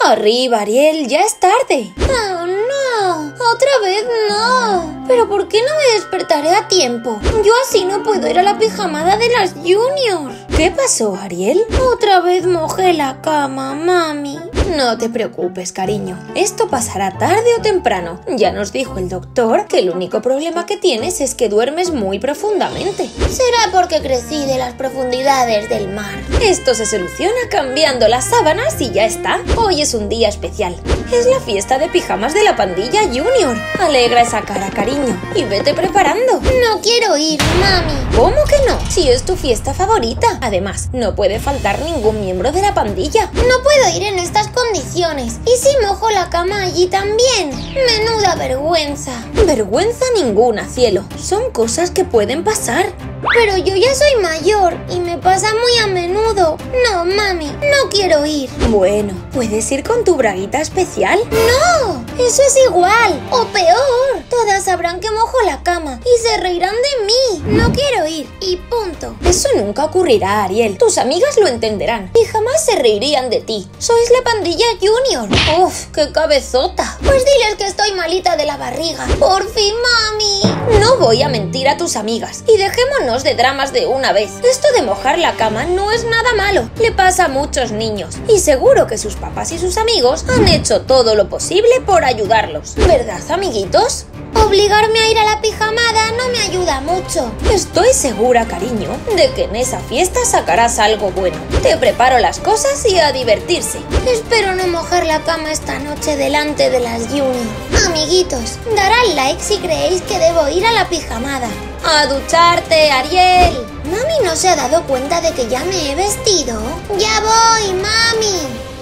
Arriba, Ariel, ya es tarde. ¡Oh, no! ¡Otra vez no! ¿Pero por qué no me despertaré a tiempo? Yo así no puedo ir a la pijamada de las Junior. ¿Qué pasó, Ariel? Otra vez mojé la cama, mami. No te preocupes, cariño. Esto pasará tarde o temprano. Ya nos dijo el doctor que el único problema que tienes es que duermes muy profundamente. Será porque crecí de las profundidades del mar. Esto se soluciona cambiando las sábanas y ya está. Hoy es un día especial. Es la fiesta de pijamas de la pandilla Junior. Alegra esa cara, cariño, y vete preparando. No quiero ir, mami. ¿Cómo que no? Si es tu fiesta favorita. Además, no puede faltar ningún miembro de la pandilla. No puedo ir en estas condiciones. ¿Y si mojo la cama allí también? Menuda vergüenza. Vergüenza ninguna, cielo. Son cosas que pueden pasar. Pero yo ya soy mayor y me pasa muy a menudo. No, mami, no quiero ir. Bueno, ¿puedes ir con tu braguita especial? ¡No! Eso es igual, o peor. Todas sabrán que mojo la cama y se reirán de mí. No quiero ir y punto. Eso nunca ocurrirá, Ariel. Tus amigas lo entenderán y jamás se reirían de ti. Sois la pandilla Junior. ¡Uf, qué cabezota! Pues diles que estoy malita de la barriga. Por fin, mami. No voy a mentir a tus amigas y dejémonos de dramas de una vez. Esto de mojar la cama no es nada malo. Le pasa a muchos niños y seguro que sus papás y sus amigos han hecho todo lo posible por ayudarlos. ¿Verdad, amiguitos? Obligarme a ir a la pijamada no me ayuda mucho. Estoy segura, cariño, de que en esa fiesta sacarás algo bueno. Te preparo las cosas y a divertirse. Espero no mojar la cama esta noche delante de las Junior. Amiguitos, darán like si creéis que debo ir a la pijamada. ¡A ducharte, Ariel! ¿Mami no se ha dado cuenta de que ya me he vestido? ¡Ya voy, mami!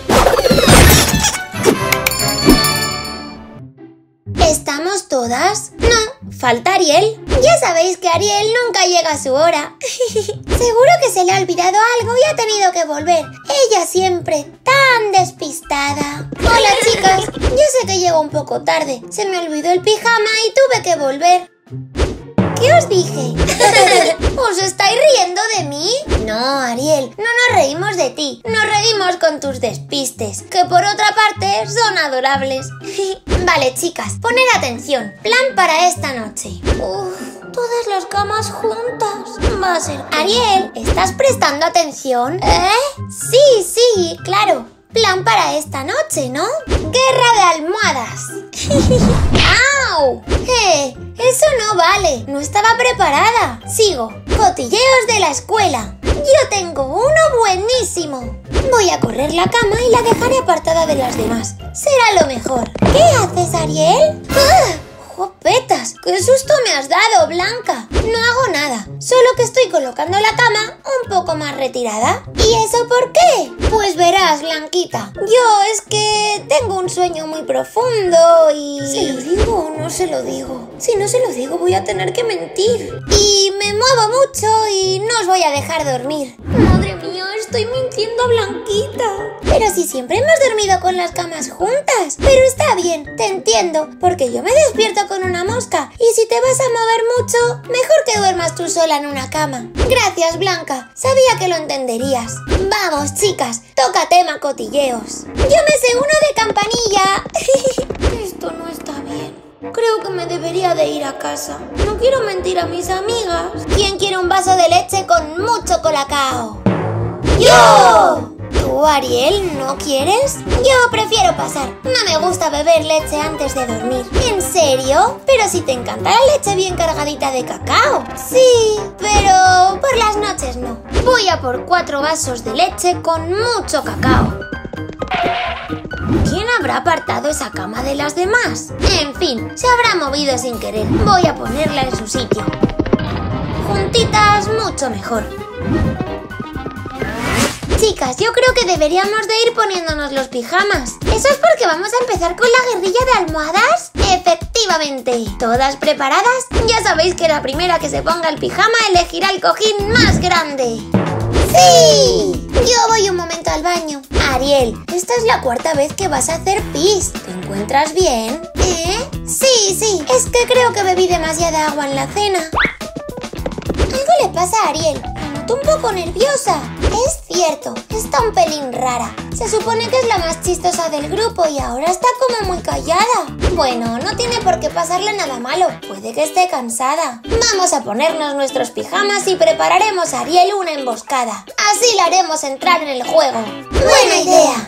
¿Estamos todas? No, falta Ariel. Ya sabéis que Ariel nunca llega a su hora. Seguro que se le ha olvidado algo y ha tenido que volver. Ella siempre tan despistada. Hola, chicas. Ya sé que llego un poco tarde. Se me olvidó el pijama y tuve que volver. ¿Qué os dije? ¿Os estáis riendo de mí? No, Ariel, no nos reímos de ti. Nos reímos con tus despistes, que por otra parte son adorables. Vale, chicas, poned atención. Plan para esta noche. Todas las camas juntas. Va a ser... Ariel, ¿estás prestando atención? Sí, claro. Plan para esta noche, ¿no? ¡Guerra de almohadas! ¡Au! Eso no vale. No estaba preparada. Sigo. Cotilleos de la escuela. Yo tengo uno buenísimo. Voy a correr la cama y la dejaré apartada de las demás. Será lo mejor. ¿Qué haces, Ariel? ¡Ah! ¡Jopetas! ¡Qué susto me has dado, Blanca! No hago nada, solo que estoy colocando la cama un poco más retirada. ¿Y eso por qué? Pues verás, Blanquita, yo es que tengo un sueño muy profundo y... ¿Se lo digo o no se lo digo? Si no se lo digo voy a tener que mentir. Y me muevo mucho y no os voy a dejar dormir. Madre mía, estoy mintiendo a Blanquita. Pero si siempre hemos dormido con las camas juntas. Pero está bien, te entiendo, porque yo me despierto con una mosca y si te vas a mover mucho, mejor que duermas tú sola en una cama. Gracias, Blanca, sabía que lo entenderías. Vamos, chicas, toca tema cotilleos. Yo me sé uno de campanilla. Esto no está bien. Creo que me debería de ir a casa. No quiero mentir a mis amigas. ¿Quién quiere un vaso de leche con mucho colacao? ¡Yo! ¿Tú, Ariel, no quieres? Yo prefiero pasar. No me gusta beber leche antes de dormir. ¿En serio? Pero si te encanta la leche bien cargadita de cacao. Sí, pero por las noches no. Voy a por 4 vasos de leche con mucho cacao. ¿Quién habrá apartado esa cama de las demás? En fin, se habrá movido sin querer. Voy a ponerla en su sitio. Juntitas, mucho mejor. Chicas, yo creo que deberíamos de ir poniéndonos los pijamas. ¿Eso es porque vamos a empezar con la guerrilla de almohadas? Efectivamente. ¿Todas preparadas? Ya sabéis que la primera que se ponga el pijama elegirá el cojín más grande. ¡Sí! Yo voy un momento al baño. Ariel, esta es la 4ª vez que vas a hacer pis. ¿Te encuentras bien? Sí. Es que creo que bebí demasiada agua en la cena. Algo le pasa a Ariel. La noto un poco nerviosa. Es cierto, está un pelín rara. Se supone que es la más chistosa del grupo y ahora está como muy callada. Bueno, no tiene por qué pasarle nada malo, puede que esté cansada. Vamos a ponernos nuestros pijamas y prepararemos a Ariel una emboscada. Así la haremos entrar en el juego. ¡Buena idea!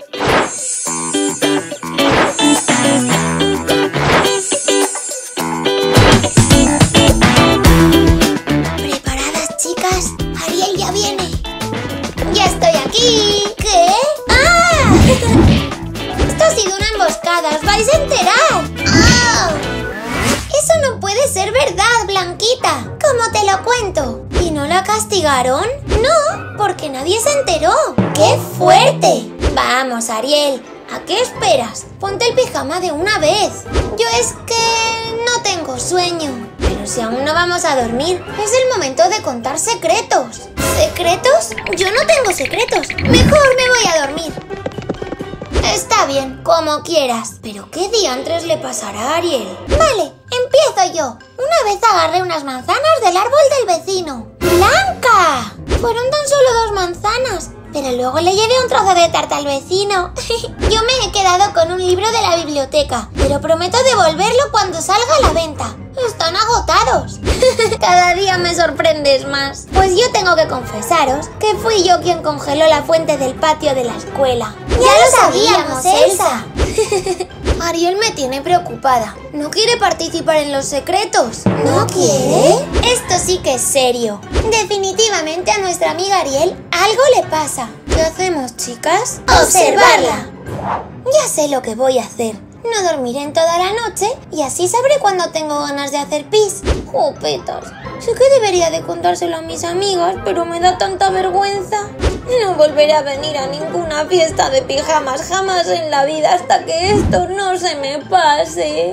¿Preparadas, chicas? Ariel ya viene. ¡Ya estoy aquí! ¿Qué? ¡Ah! Esto ha sido una emboscada, os vais a enterar. ¡Ah! Eso no puede ser verdad, Blanquita. ¿Cómo te lo cuento? ¿Y no la castigaron? No, porque nadie se enteró. ¡Qué fuerte! Vamos, Ariel, ¿a qué esperas? Ponte el pijama de una vez. Yo es que no tengo sueño. Pero si aún no vamos a dormir, es el momento de contar secretos. ¿Secretos? Yo no tengo secretos. Mejor me voy a dormir. Está bien, como quieras. ¿Pero qué diantres le pasará a Ariel? Vale, empiezo yo. Una vez agarré unas manzanas del árbol del vecino. ¡Blanca! Fueron tan solo 2 manzanas, pero luego le llevé un trozo de tarta al vecino. Yo me he quedado con un libro de la biblioteca, pero prometo devolverlo cuando salga a la venta. Están agotados. Cada día me sorprendes más. Pues yo tengo que confesaros que fui yo quien congeló la fuente del patio de la escuela. ¡Ya lo sabíamos, Elsa! Ariel me tiene preocupada. No quiere participar en los secretos. ¿No quiere? Esto sí que es serio. Definitivamente a nuestra amiga Ariel algo le pasa. ¿Qué hacemos, chicas? ¡Observarla! Ya sé lo que voy a hacer. No dormiré en toda la noche y así sabré cuándo tengo ganas de hacer pis. ¡Jopetas! Sé que debería de contárselo a mis amigas, pero me da tanta vergüenza. No volveré a venir a ninguna fiesta de pijamas jamás en la vida hasta que esto no se me pase.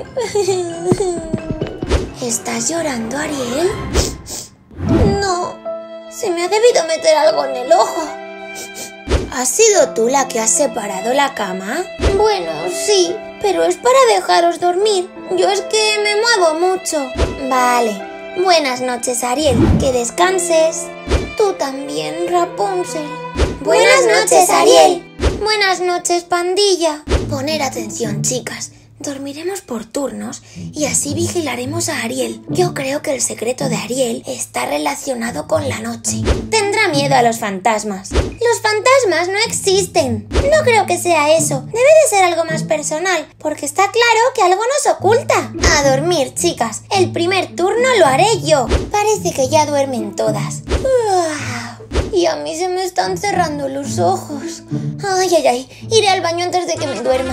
¿Estás llorando, Ariel? No, se me ha debido meter algo en el ojo. ¿Has sido tú la que has separado la cama? Bueno, sí, pero es para dejaros dormir. Yo es que me muevo mucho. Vale, buenas noches, Ariel, que descanses. Tú también, Rapunzel. Buenas noches, Ariel. Buenas noches, pandilla. Poner atención, chicas. Dormiremos por turnos y así vigilaremos a Ariel. Yo creo que el secreto de Ariel está relacionado con la noche. Tendrá miedo a los fantasmas. Los fantasmas no existen. No creo que sea eso. Debe de ser algo más personal, porque está claro que algo nos oculta. A dormir, chicas. El primer turno lo haré yo. Parece que ya duermen todas. Y a mí se me están cerrando los ojos. Ay, ay, ay. Iré al baño antes de que me duerma.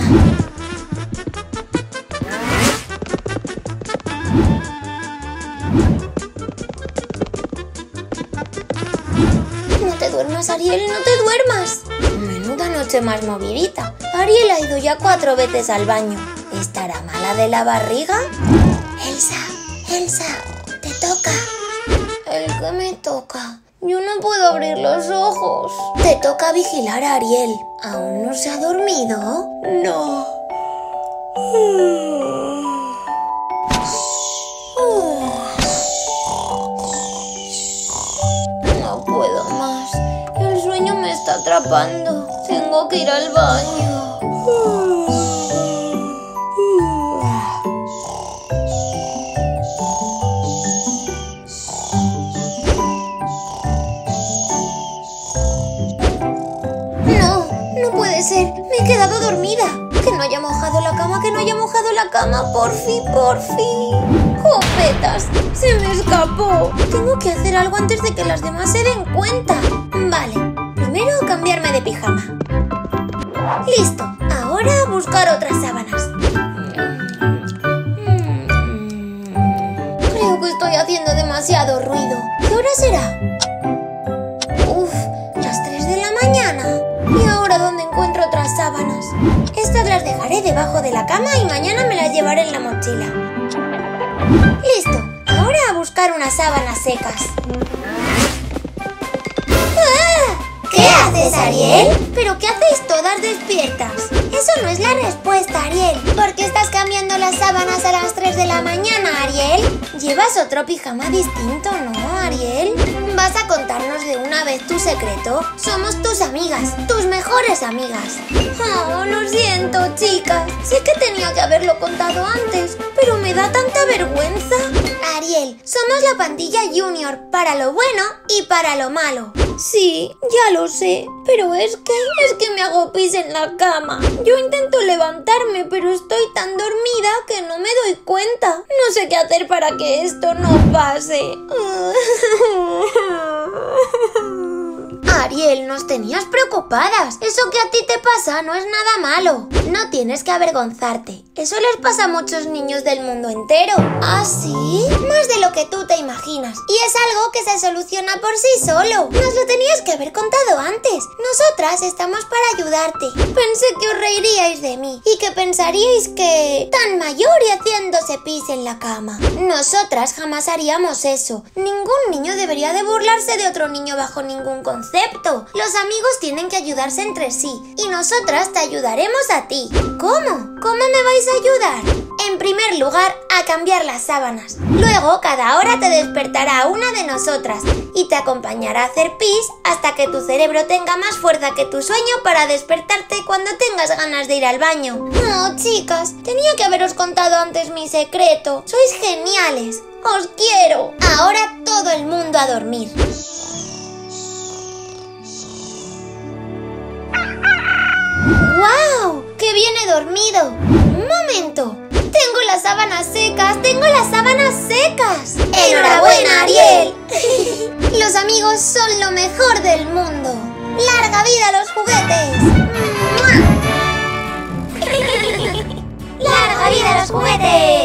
No te duermas, Ariel, no te duermas. Menuda noche más movidita. Ariel ha ido ya 4 veces al baño. ¿Estará mala de la barriga? Elsa, te toca. ¿El qué me toca? Yo no puedo abrir los ojos. Te toca vigilar a Ariel. ¿Aún no se ha dormido? No. No puedo más. El sueño me está atrapando. Tengo que ir al baño. No puede ser. Me he quedado dormida. Que no haya mojado la cama, que no haya mojado la cama. Por fin. ¡Jopetas! Se me escapó. Tengo que hacer algo antes de que las demás se den cuenta. Vale, primero cambiarme de pijama. Listo, ahora a buscar otras sábanas. Creo que estoy haciendo demasiado ruido. ¿Qué hora será? Las 3 de la mañana. ¿Y ahora dónde encuentro otras sábanas? Estas las dejaré debajo de la cama y mañana me las llevaré en la mochila. Listo, ahora a buscar unas sábanas secas. ¡Ah! ¿Qué haces, Ariel? ¿Pero qué hacéis todas despiertas? Eso no es la respuesta, Ariel. ¿Por qué estás cambiando las sábanas a las 3 de la mañana, Ariel? Llevas otro pijama distinto, ¿no, Ariel? ¿Vas a contarnos de una vez tu secreto? Somos tus amigas, tus mejores amigas. Oh, lo siento, chicas. Sé que tenía que haberlo contado antes, pero me da tanta vergüenza. Ariel, somos la pandilla Junior, para lo bueno y para lo malo. Sí, ya lo sé, pero es que me hago pis en la cama. Yo intento levantarme, pero estoy tan dormida que no me doy cuenta. No sé qué hacer para que esto no pase. Ariel, nos tenías preocupadas. Eso que a ti te pasa no es nada malo. No tienes que avergonzarte. Eso les pasa a muchos niños del mundo entero. ¿Ah, sí? Más de lo que tú te imaginas. Y es algo que se soluciona por sí solo. Nos lo tenías que haber contado antes. Nosotras estamos para ayudarte. Pensé que os reiríais de mí y que pensaríais que... tan mayor y haciéndose pis en la cama. Nosotras jamás haríamos eso. Ningún niño debería de burlarse de otro niño bajo ningún concepto. Los amigos tienen que ayudarse entre sí y nosotras te ayudaremos a ti. ¿Cómo? ¿Cómo me vais a ayudar? En primer lugar, a cambiar las sábanas. Luego, cada hora te despertará una de nosotras y te acompañará a hacer pis hasta que tu cerebro tenga más fuerza que tu sueño para despertarte cuando tengas ganas de ir al baño. No, chicas, tenía que haberos contado antes mi secreto. Sois geniales. ¡Os quiero! Ahora todo el mundo a dormir. ¡Guau! ¡Qué bien he dormido! ¡Un momento! ¡Tengo las sábanas secas! ¡Tengo las sábanas secas! ¡Enhorabuena, Ariel! Los amigos son lo mejor del mundo. ¡Larga vida a los juguetes! ¡Larga vida a los juguetes!